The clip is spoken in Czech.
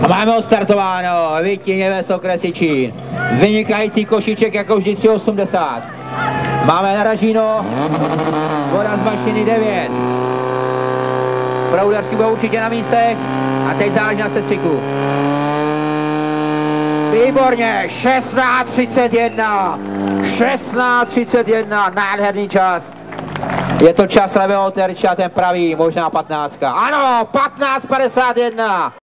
A máme odstartováno, Vytíněvé Sokresičín. Vynikající košíček jako vždycky 80. Máme na Ražíno, voda z mašiny 9. Proudařky budou určitě na místech a teď záleží na sestřiku. Výborně, 16:31, 16:31, nádherný čas. Je to čas levého terča, ten pravý, možná 15. Ano, 15:51.